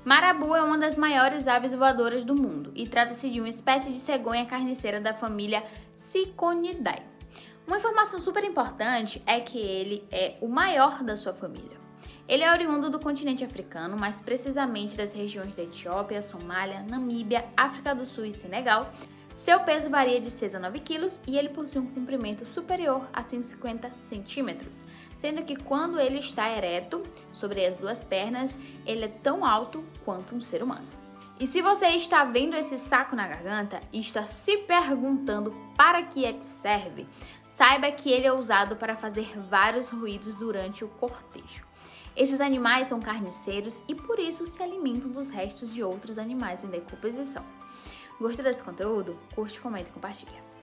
Marabu é uma das maiores aves voadoras do mundo e trata-se de uma espécie de cegonha carniceira da família Ciconidae. Uma informação super importante é que ele é o maior da sua família. Ele é oriundo do continente africano, mais precisamente das regiões da Etiópia, Somália, Namíbia, África do Sul e Senegal. Seu peso varia de 6 a 9 quilos e ele possui um comprimento superior a 150 centímetros, sendo que quando ele está ereto, sobre as duas pernas, ele é tão alto quanto um ser humano. E se você está vendo esse saco na garganta e está se perguntando para que é que serve, saiba que ele é usado para fazer vários ruídos durante o cortejo. Esses animais são carniceiros e por isso se alimentam dos restos de outros animais em decomposição. Gostou desse conteúdo? Curte, comenta e compartilha.